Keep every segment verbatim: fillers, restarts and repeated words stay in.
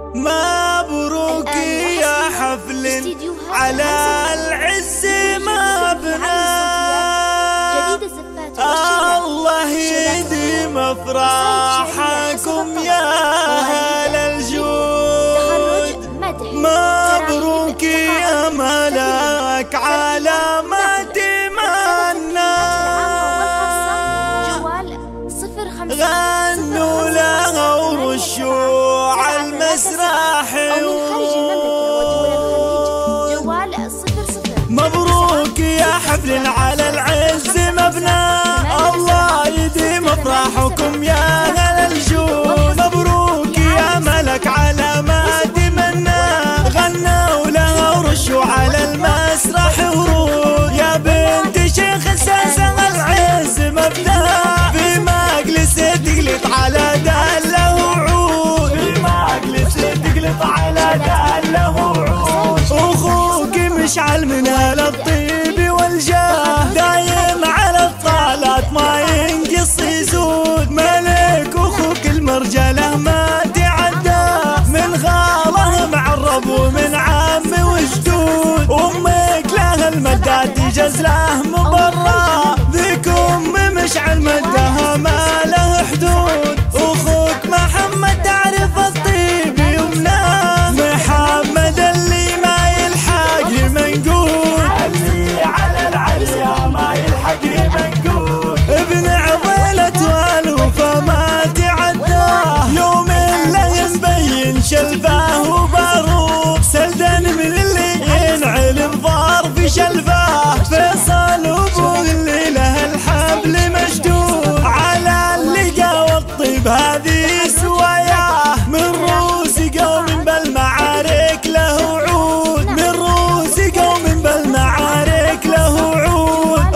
مبروك يا حفل على العز مبنى، الله يديم افراحكم يا اهل الجود. مبروك يا ملك على ما تمنى، غنوا لها ورشوا على المسرح. مبروك يا حفل على العز مبنى، الله يديم افراحكم يا اهل الجود. مبروك يا ملك على ما تمنى، غنوا لها ورشوا على المسرح ورود. يا بنت شيخ الساسة العز مبنى، في مجلس تقلط على دله وعود، في مجلس تقلط على دله وعود. اخوك مشعل من اهل الطيب والجاه، دايم على الطالات ما ينقص يزود. ملك اخوك المرجله ما تعدى، من غاله معرب ومن عم وجدود. امك لها المدات تجز له مبرى، ذيك ام مشعل مدها ما له حدود. اخوك محمد تعرف الطيب يمناه، محمد اللي ما يلحق منقود، اللي على العليا ما يلحق منقود. ابن عضيلة والوفا ما تعداه، يوم اللي مبين شلفاه وباروق. سلدان من اللي ينعلم ضار في شلفاه، فيصل وابو اللي له الحبل مشدود. على اللقا والطيب هذه سواياه، من روس قوم بالمعارك له وعود، من روس قوم بالمعارك له وعود.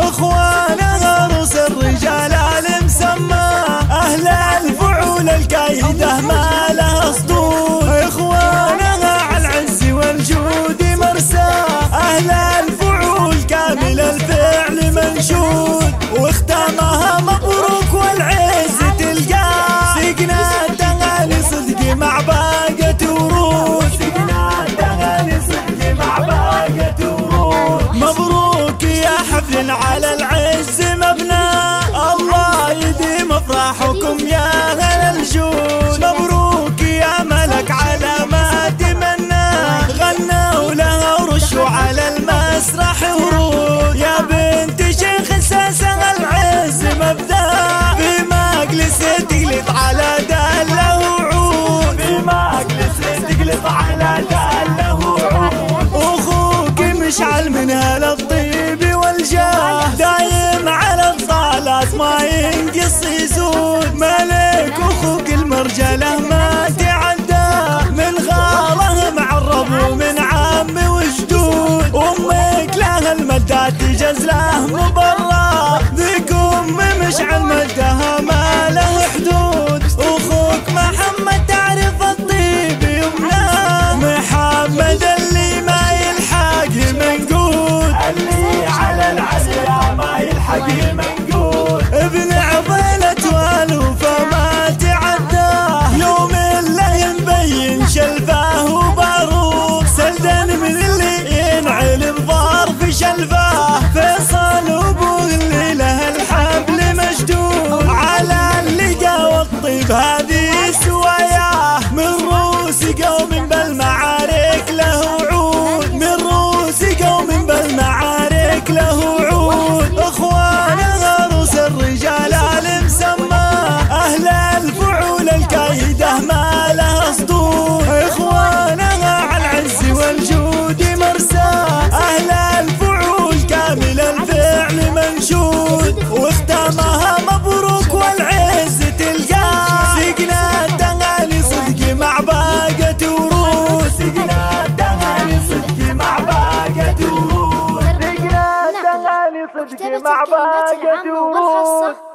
اخوانا روس الرجال المسمى، اهل الفعول الكايده ما له صدود. اخوانا على العز والجود مرسى، اهل الفعول كامل الفعل منشود. واختامها مبروك والعز تلقاه، سقنا الدغاني صدق مع باقة ورود، سقنا الدغاني صدق مع باقة ورود. مبروك يا حفل على العز مبنى، الله يديم افراحكم يا اهل الجود. مبروك يا ملك على ما تمنى، غنوا لها ورشوا على المسرح ورود. يا بنت شيخ الساسة العز مبنى، في مجلس تقلط على دله وعود، في مجلس تقلط على دله وعود. اخوك مشعل من اهل الطيب والجاه، دايم على الصالات ما ينقص يزود. ملك اخوك المرجله ما تعدى، من غاله معرب ومن عم وجدود. امك لها المدات تجز له مبرى، ذيك ام مشعل مدها ما له حدود. اخوك محمد تعرف الطيب يمناه، محمد اللي ما يلحق منقود، اللي على العليا ما يلحق منقود. ابن عضيلة والوفا ما تعداه، يوم اللي مبين شلفاه وباروق. سلدان من اللي ينعلم ضار في شلفاه، فيصل وابو اللي له الحبل مشدود. على اللقا والطيب هذه سواياه، من روس قوم بالمعارك له وعود، من روس قوم بالمعارك له وعود. اخوانا روس الرجال المسمى، اهل الفعول الكايده ما له صدود. اخوانا على العز والجود مرسى، اهل الفعول كامل الفعل منشود. واختامها مبروك والعز تلقاه، سقنا الدغاني صدق مع باقة ورود، سقنا الدغاني صدق مع باقة ورود، سقنا الدغاني صدق مع باقة ورود.